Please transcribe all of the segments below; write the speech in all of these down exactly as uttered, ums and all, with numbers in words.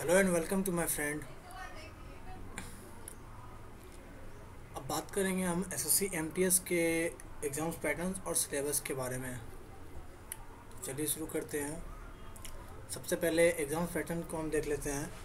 Hello and welcome to my friend. अब बात करेंगे हम एसएससी एमटीएस के एग्ज़ाम्स पैटर्न्स और सिलेबस के बारे में। चलिए शुरू करते हैं। सबसे पहले एग्ज़ाम्स पैटर्न को हम देख लेते हैं।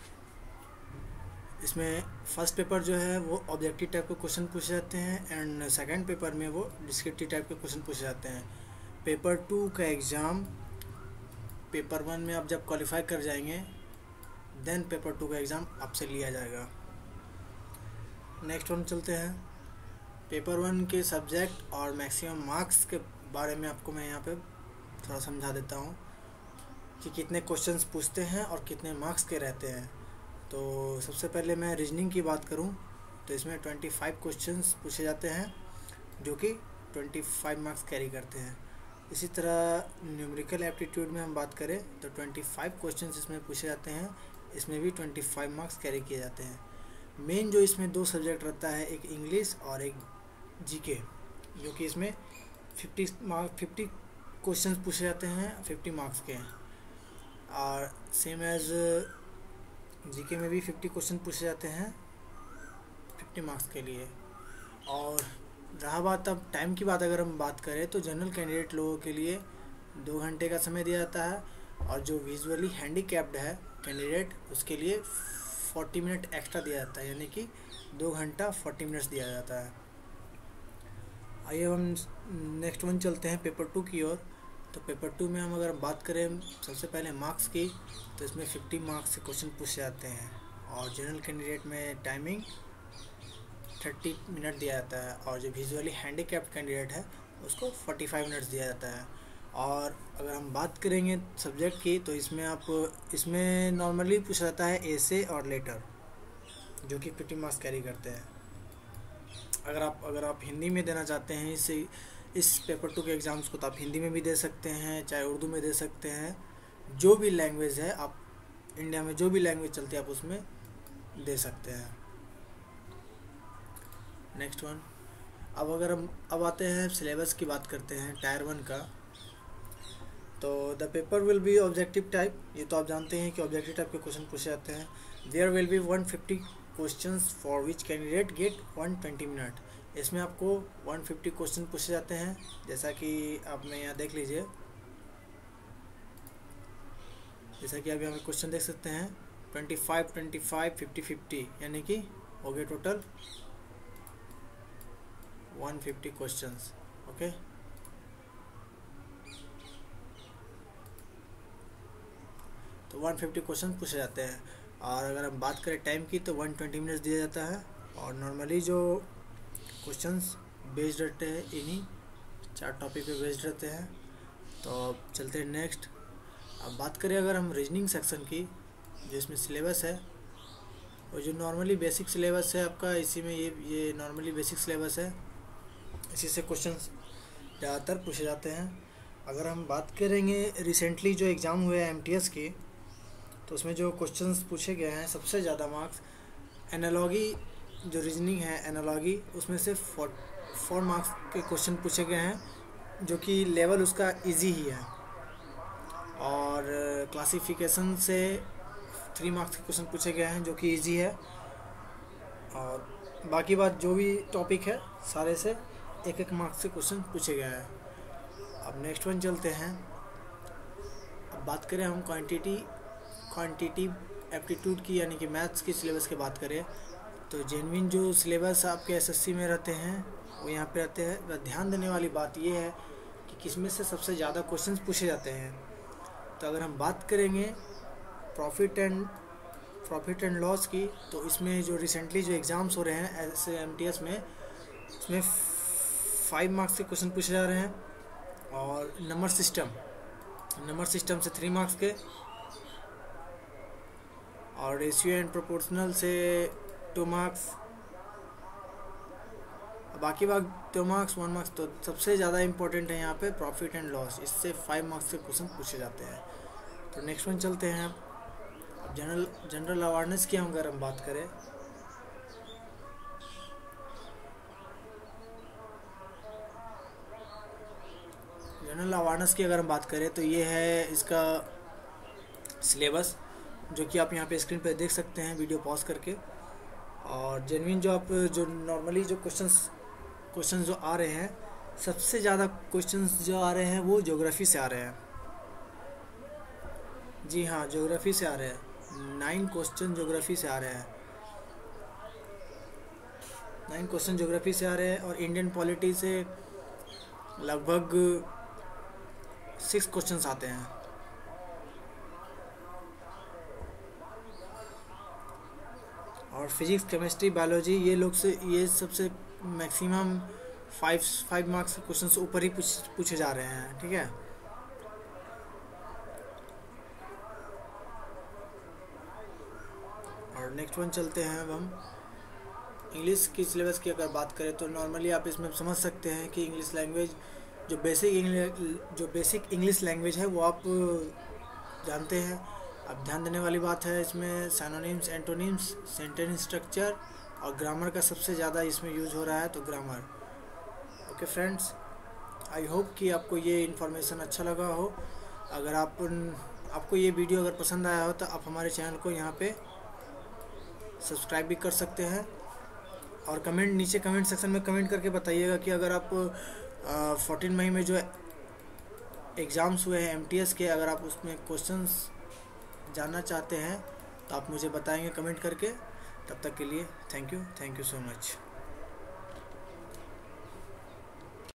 इसमें फर्स्ट पेपर जो है वो ऑब्जेक्टिव टाइप के क्वेश्चन पूछे जाते हैं एंड सेकंड पेपर में वो डिस्क्रिप्टिव टाइप के क्वेश्चन पूछे जाते हैं। पेपर टू का एग्ज़ाम पेपर वन में आप जब क्वालिफाई कर जाएंगे देन पेपर टू का एग्ज़ाम आपसे लिया जाएगा। नेक्स्ट वन चलते हैं। पेपर वन के सब्जेक्ट और मैक्सिमम मार्क्स के बारे में आपको मैं यहाँ पे थोड़ा समझा देता हूँ कि कितने क्वेश्चंस पूछते हैं और कितने मार्क्स के रहते हैं। तो सबसे पहले मैं रीजनिंग की बात करूँ तो इसमें ट्वेंटी फाइव क्वेश्चंस पूछे जाते हैं जो कि ट्वेंटी फाइव मार्क्स कैरी करते हैं। इसी तरह न्यूमेरिकल एप्टीट्यूड में हम बात करें तो ट्वेंटी फाइव क्वेश्चंस इसमें पूछे जाते हैं, इसमें भी ट्वेंटी फाइव मार्क्स कैरी किए जाते हैं। मेन जो इसमें दो सब्जेक्ट रहता है, एक इंग्लिश और एक जीके, जो कि इसमें फिफ्टी मार्क फिफ्टी क्वेश्चंस पूछे जाते हैं फिफ्टी मार्क्स के। और सेम एज जीके में भी फिफ्टी क्वेश्चन पूछे जाते हैं फिफ्टी मार्क्स के लिए। और रहा बात अब टाइम की बात, अगर हम बात करें तो जनरल कैंडिडेट लोगों के लिए दो घंटे का समय दिया जाता है और जो विजुअली हैंडीकैप्ड है कैंडिडेट उसके लिए फोर्टी मिनट एक्स्ट्रा दिया जाता है, यानी कि दो घंटा फोर्टी मिनट्स दिया जाता है। आइए हम नेक्स्ट वन चलते हैं पेपर टू की ओर। तो पेपर टू में हम अगर बात करें सबसे पहले मार्क्स की तो इसमें फिफ्टी मार्क्स से क्वेश्चन पूछे जाते हैं और जनरल कैंडिडेट में टाइमिंग थर्टी मिनट दिया जाता है और जो विजुअली हैंडीकैप्ड कैंडिडेट है उसको फोर्टी फाइव मिनट्स दिया जाता है। और अगर हम बात करेंगे सब्जेक्ट की तो इसमें आप इसमें नॉर्मली पूछा जाता है एसे और लेटर, जो कि फिफ्टी मार्क्स कैरी करते हैं। अगर आप अगर आप हिंदी में देना चाहते हैं इस इस पेपर टू के एग्ज़ाम्स को तो आप हिंदी में भी दे सकते हैं, चाहे उर्दू में दे सकते हैं। जो भी लैंग्वेज है, आप इंडिया में जो भी लैंग्वेज चलती है आप उसमें दे सकते हैं। Next one. अब अगर हम अब आते हैं सिलेबस की बात करते हैं टायर वन का। तो the paper will be objective type, ये तो आप जानते हैं कि ऑब्जेक्टिव टाइप के क्वेश्चन पूछे जाते हैं। There will be one fifty questions for which candidate get one twenty minute. इसमें आपको वन फिफ्टी क्वेश्चन पूछे जाते हैं, जैसा कि आप में यहाँ देख लीजिए, जैसा कि आप यहाँ पे क्वेश्चन देख सकते हैं twenty five twenty five fifty fifty, यानी कि हो गए total one fifty questions. Okay, तो वन फिफ्टी क्वेश्चन पूछे जाते हैं। और अगर हम बात करें टाइम की तो वन ट्वेंटी मिनट्स दिया जाता है और नॉर्मली जो क्वेश्चंस बेस्ड रहते हैं इन्हीं चार टॉपिक पे बेस्ड रहते हैं। तो अब चलते हैं नेक्स्ट। अब बात करें अगर हम रीजनिंग सेक्शन की, जो इसमें सिलेबस है और जो नॉर्मली बेसिक सिलेबस है आपका, इसी में ये ये नॉर्मली बेसिक सिलेबस है, इसी से क्वेश्चंस ज़्यादातर पूछे जाते हैं। अगर हम बात करेंगे रिसेंटली जो एग्ज़ाम हुए हैं एमटीएस की, तो उसमें जो क्वेश्चंस पूछे गए हैं सबसे ज़्यादा मार्क्स एनालॉगी, जो रीजनिंग है एनालॉगी, उसमें से फोर फोर मार्क्स के क्वेश्चन पूछे गए हैं, जो कि लेवल उसका इजी ही है। और क्लासिफिकेशन से थ्री मार्क्स के क्वेश्चन पूछे गए हैं, जो कि इजी है। और बाकी बात जो भी टॉपिक है सारे से एक एक मार्क्स से क्वेश्चन पूछे गए हैं। अब नेक्स्ट वन चलते हैं। अब बात करें हम क्वांटिटी क्वांटिटिव एप्टीट्यूड की, यानी कि मैथ्स की सिलेबस की बात करें तो जेन्युइन जो सिलेबस आपके एसएससी में रहते हैं वो यहाँ पे रहते हैं। ध्यान देने वाली बात ये है कि किसमें से सबसे ज़्यादा क्वेश्चंस पूछे जाते हैं। तो अगर हम बात करेंगे profit and profit and loss की, तो इसमें जो रिसेंटली जो एग्ज़ाम्स हो रहे हैं एस एम टी एस में, उसमें फाइव मार्क्स के क्वेश्चन पूछे जा रहे हैं। और नंबर सिस्टम नंबर सिस्टम से थ्री मार्क्स के, और रेशियो एंड प्रोपोर्शनल से टू मार्क्स, बाकी बात टू मार्क्स वन मार्क्स। तो सबसे ज़्यादा इम्पोर्टेंट है यहाँ पे प्रॉफिट एंड लॉस, इससे फाइव मार्क्स के क्वेश्चन पूछे जाते हैं। तो नेक्स्ट वन चलते हैं। अब जनरल जनरल अवेयरनेस की अगर हम बात करें जनरल अवेयरनेस की अगर हम बात करें तो ये है इसका सिलेबस। जो कि आप यहाँ पे स्क्रीन पर देख सकते हैं वीडियो पॉज करके। और जेन्युइन जो आप जो नॉर्मली जो क्वेश्चंस क्वेश्चंस जो आ रहे हैं, सबसे ज़्यादा क्वेश्चंस जो आ रहे हैं वो ज्योग्राफी से आ रहे हैं। जी हाँ, ज्योग्राफी से आ रहे हैं। नाइन क्वेश्चन ज्योग्राफी से आ रहे हैं नाइन क्वेश्चन ज्योग्राफी से आ रहे हैं और इंडियन पॉलिटी से लगभग सिक्स क्वेश्चंस आते हैं। और फिजिक्स, केमिस्ट्री, बायोलॉजी ये लोग से ये सबसे मैक्सिमम फाइव फाइव मार्क्स के क्वेश्चंस ऊपर ही पूछ पूछे जा रहे हैं। ठीक है, और नेक्स्ट वन चलते हैं। अब हम इंग्लिश की सिलेबस की अगर बात करें तो नॉर्मली आप इसमें समझ सकते हैं कि इंग्लिश लैंग्वेज जो बेसिक इंग्लिश जो बेसिक इंग्लिश लैंग्वेज है वो आप जानते हैं। अब ध्यान देने वाली बात है इसमें सिनोनिम्स, एंटोनिम्स, सेंटेंस स्ट्रक्चर और ग्रामर का सबसे ज़्यादा इसमें यूज हो रहा है, तो grammar. Okay friends, I hope कि आपको ये इन्फॉर्मेशन अच्छा लगा हो। अगर आप आपको ये वीडियो अगर पसंद आया हो तो आप हमारे चैनल को यहाँ पे सब्सक्राइब भी कर सकते हैं। और कमेंट नीचे कमेंट सेक्शन में कमेंट करके बताइएगा कि अगर आप फोर्टीन मई में जो एग्ज़ाम्स हुए हैं एमटीएस के, अगर आप उसमें क्वेश्चंस जानना चाहते हैं तो आप मुझे बताएंगे कमेंट करके। तब तक के लिए thank you thank you so much.